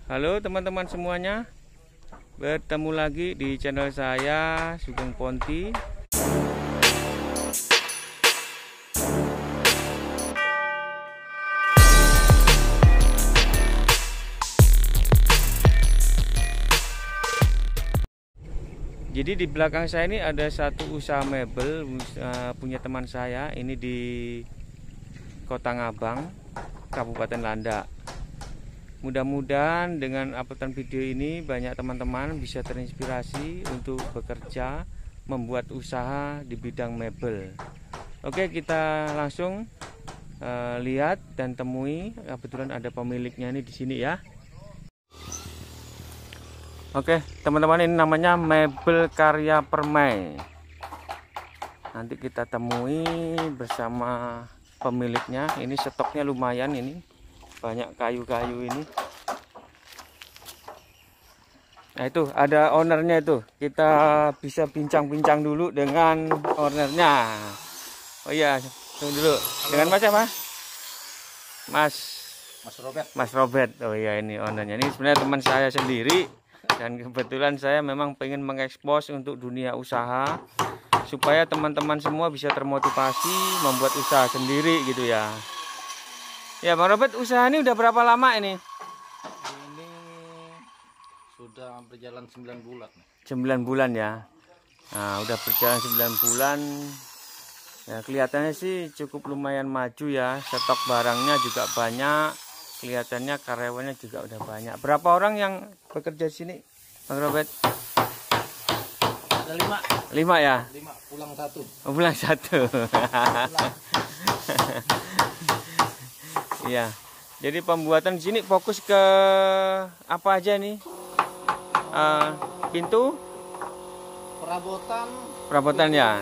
Halo teman-teman semuanya, bertemu lagi di channel saya Sugeng Ponti. Jadi di belakang saya ini ada satu usaha mebel punya teman saya, ini di Kota Ngabang, Kabupaten Landak. Mudah-mudahan dengan uploadan video ini banyak teman-teman bisa terinspirasi untuk bekerja membuat usaha di bidang mebel. Oke, kita langsung lihat dan temui. Kebetulan ada pemiliknya ini di sini ya. Oke teman-teman, ini namanya Mebel Karya Permai. Nanti kita temui bersama pemiliknya. Ini stoknya lumayan, ini banyak kayu-kayu ini. Nah itu ada ownernya itu. Kita bisa bincang-bincang dulu dengan ownernya. Oh iya, tunggu dulu. Dengan Mas apa? Mas Robert. Mas Robert. Oh iya, ini ownernya. Ini sebenarnya teman saya sendiri. Dan kebetulan saya memang pengen mengekspos untuk dunia usaha supaya teman-teman semua bisa termotivasi membuat usaha sendiri gitu ya. Ya Bang Robert, usaha ini udah berapa lama ini? Ini sudah berjalan 9 bulan. 9 bulan ya. Nah udah berjalan 9 bulan. Ya kelihatannya sih cukup lumayan maju ya. Stok barangnya juga banyak. Kelihatannya karyawannya juga udah banyak. Berapa orang yang bekerja di sini, Bang Robert? Ada 5. 5 ya? 5, pulang 1. Oh, pulang 1. Iya. Jadi pembuatan di sini fokus ke apa aja nih? Pintu? Perabotan ya?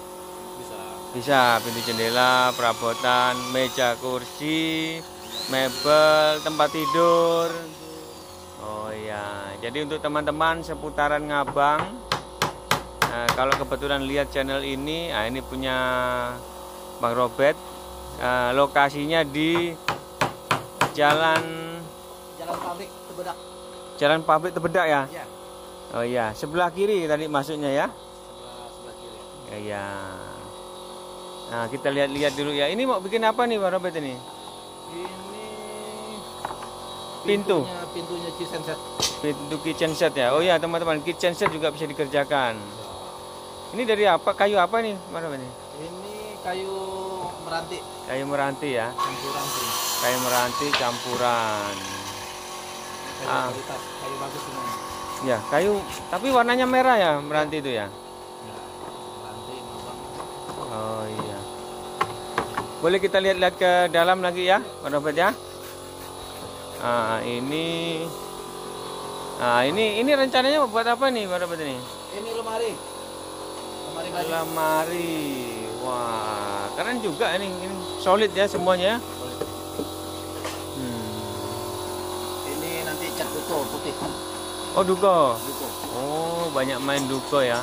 Bisa pintu jendela, perabotan, meja kursi, mebel, tempat tidur. Oh iya, jadi untuk teman-teman seputaran Ngabang, nah, kalau kebetulan lihat channel ini, nah ini punya Bang Robert. Lokasinya di Jalan Pabrik Tebedak. Jalan Pabrik Tebedak ya? Ya. Oh iya, sebelah kiri tadi masuknya ya? Sebelah kiri. Iya. Nah kita lihat-lihat dulu ya. Ini mau bikin apa nih Bang Robert ini? Ini Pintu. Pintunya kitchen set. Pintu kitchen set ya. Oh ya teman-teman, kitchen set juga bisa dikerjakan. Ini dari apa? Kayu apa nih, mana ini? Ini kayu meranti. Kayu meranti ya. Campuran sih. Kayu meranti campuran. Kayu kualitas, kayu bagus semuanya. Ya, kayu tapi warnanya merah ya meranti itu ya. Ya, meranti Ngabang. Oh iya. Boleh kita lihat-lihat ke dalam lagi ya, Pak Robert ya. Ini rencananya buat apa nih Pak Robert ini? Ini lemari. Lemari baju. Lemari. Wah, keren juga ini solid ya semuanya. Ini nanti cat duko putih. Oh, duko. Duko. Oh, banyak main duko ya.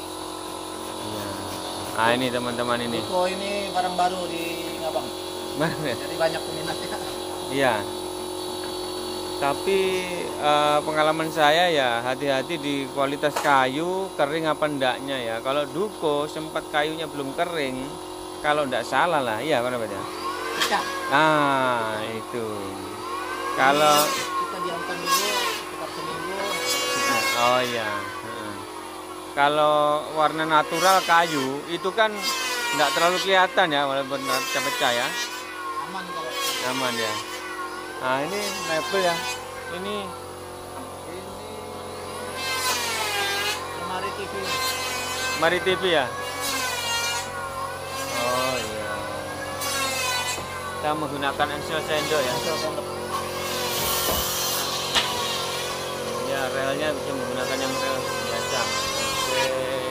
Iya. Ini teman-teman ini. Duko ini barang baru di Ngabang. Jadi banyak peminatnya. Iya. Tapi pengalaman saya ya hati-hati di kualitas kayu, kering apa endaknya ya. Kalau duko sempat kayunya belum kering, kalau enggak salah lah, iya apa namanya? Pecah. Nah itu. Kalau Kita diamkan dulu sekitar seminggu. oh iya. Kalau warna natural kayu itu kan enggak terlalu kelihatan ya, walaupun pecah ya. Aman kalau. Aman ya. Nah ini mebel ya. Ini lemari TV. Mari TV ya. Oh iya. Kita menggunakan engsel sendok ya. Ya relnya bisa menggunakan yang rel biasa. Oke.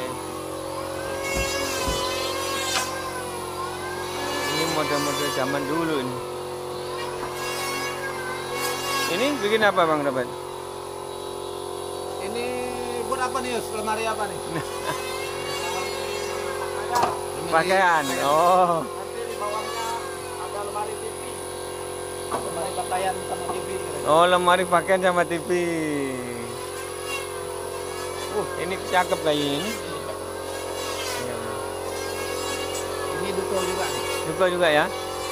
Ini model-model zaman dulu ini. Ini bikin apa Bang Robert? Ini buat apa nih? Lemari apa nih? Pakaian. Oh. Nanti di bawahnya ada lemari TV. Lemari pakaian sama TV. Oh, lemari pakaian sama TV. Ini cakep kayak ini. Ini duko juga nih. Duko juga ya.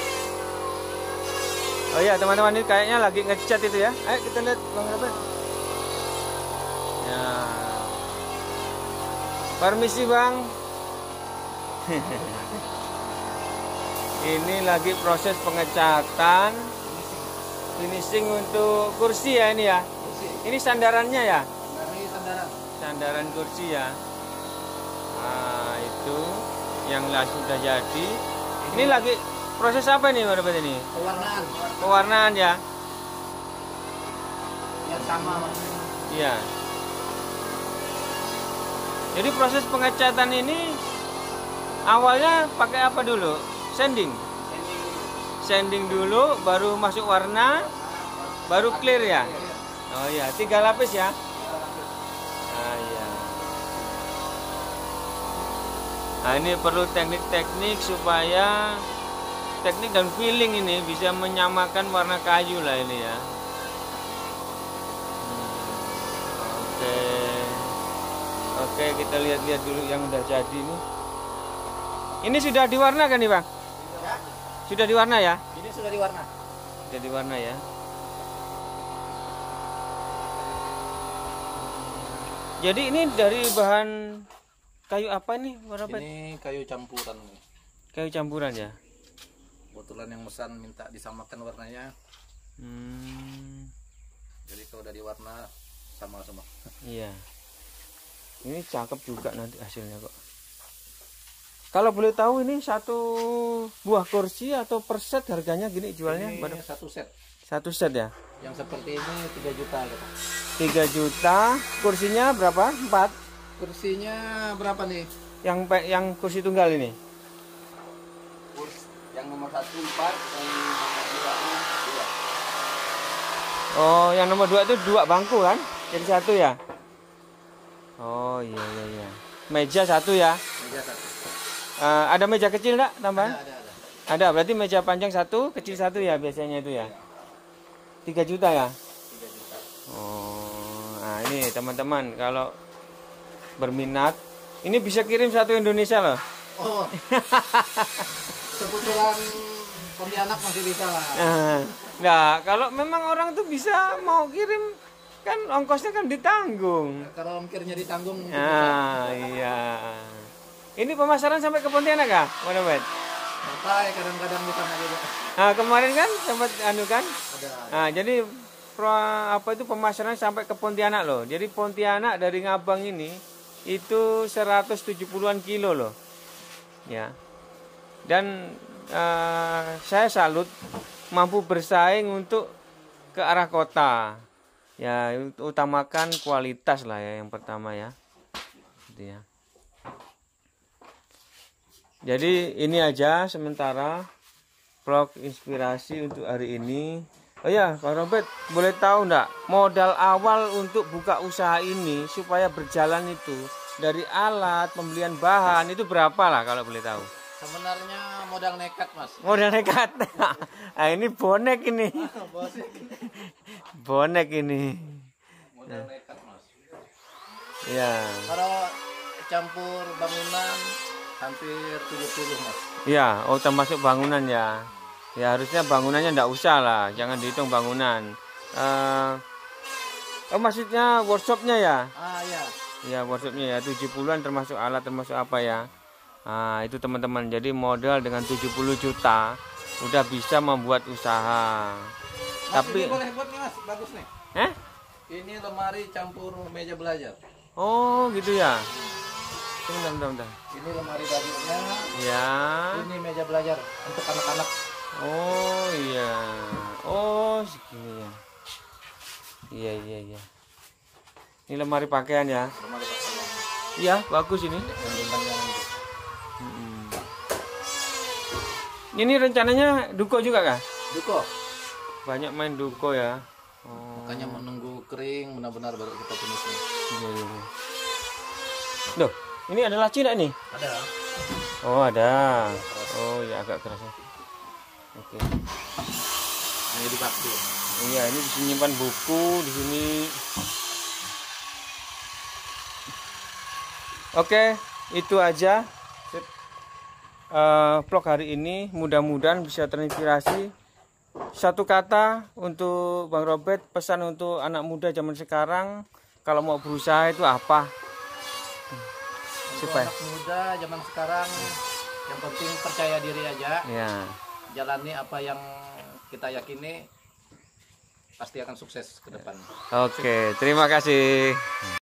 Oh iya teman-teman, ini kayaknya lagi ngecat itu ya. Ayo kita lihat Bang Robert. Ya. Permisi Bang. Ini lagi proses pengecatan, finishing untuk kursi ya ini ya. Kursi. Ini sandarannya ya. Dari sandaran. Sandaran kursi ya. Nah itu yang sudah jadi. Ini lagi proses apa nih Bang Robert ini? Pewarnaan. Pewarnaan ya. Yang sama. Iya. Jadi proses pengecatan ini awalnya pakai apa dulu? Sanding. Sanding dulu, baru masuk warna, baru clear ya. Oh iya, 3 lapis ya. Ah iya. Nah ini perlu teknik-teknik supaya teknik dan feeling ini bisa menyamakan warna kayu lah ini ya. Oke. Oke, kita lihat-lihat dulu yang udah jadi nih. Ini sudah diwarna kan nih Bang? Ya. Sudah diwarna ya? Ini sudah diwarna. Sudah diwarna ya. Jadi ini dari bahan kayu apa nih? Ini kayu campuran. Kayu campuran ya? Kebetulan yang pesan minta disamakan warnanya. Jadi kalau udah diwarna sama-sama. Iya. Ini cakep juga nanti hasilnya kok. Kalau boleh tahu ini satu buah kursi atau per set harganya gini jualnya? Ini satu set. Satu set ya? Yang seperti ini 3 juta gitu. 3 juta. Kursinya berapa? 4? Kursinya berapa nih? Yang kursi tunggal ini? Yang nomor 1 4, yang nomor 2 2. Oh, yang nomor 2 itu 2 bangku kan? Jadi satu ya? Oh iya iya iya. Meja satu ya? Meja 1. Ada meja kecil enggak tambahan? Ada. Ada, berarti meja panjang satu, kecil satu ya biasanya itu ya? 3 juta ya? 3 juta. Oh, nah ini teman-teman kalau berminat, ini bisa kirim satu Indonesia loh. Oh. Kebetulan Pontianak masih bisa lah. Nah, kalau memang orang tuh bisa mau kirim, kan ongkosnya kan ditanggung. Kalau ongkirnya ditanggung. Nah, iya. Ini pemasaran sampai ke Pontianak kah? Mana bet? Sampai kadang-kadang di sana juga. Nah, kemarin kan sempat anu kan? Ada. Nah, jadi pemasaran sampai ke Pontianak loh. Jadi Pontianak dari Ngabang ini itu 170-an kilo loh. Ya. Dan saya salut mampu bersaing untuk ke arah kota. Ya, utamakan kualitas lah ya yang pertama ya. Gitu ya. Jadi ini aja sementara vlog inspirasi untuk hari ini. Oh ya, Pak Robert, boleh tahu enggak modal awal untuk buka usaha ini supaya berjalan itu dari alat, pembelian bahan itu berapa lah kalau boleh tahu? Sebenarnya modal nekat, Mas. Modal nekat. Nah, ini bonek ini. Bonek ini. Modal nekat, Mas. Ya. Kalau campur bangunan hampir 70, Mas. Ya, oh termasuk bangunan ya. Ya harusnya bangunannya enggak usah lah, jangan dihitung bangunan. Oh maksudnya workshopnya ya? Ah ya. Ya workshopnya ya 70-an termasuk alat termasuk apa ya? Nah itu teman-teman, jadi modal dengan 70 juta udah bisa membuat usaha. Mas, Tapi ini boleh buat nih, Mas, bagus nih. Ini lemari campur meja belajar. Oh gitu ya. Bentar. Ini lemari bajunya. Ya. Ini meja belajar untuk anak-anak. Oh iya. Oh segini ya. Iya. Ini lemari pakaian ya. Lemari pakaian. Iya bagus ini. Ini rencananya duko juga kah? Duko. Banyak main duko ya. Oh. Makanya menunggu kering benar-benar baru kita finishnya. Iya. Loh, ini ada laci enggak nih? Ada. Oh, ada. Oh, ya agak keras ya. Oke. Ini dipakai. Iya, ini bisa nyimpan buku di sini. Oke, itu aja vlog hari ini. Mudah-mudahan bisa terinspirasi. Satu kata untuk Bang Robert, pesan untuk anak muda zaman sekarang kalau mau berusaha itu apa? Untuk anak muda zaman sekarang yang penting percaya diri aja. Ya. Jalani apa yang kita yakini, pasti akan sukses ke depan. Oke, terima kasih.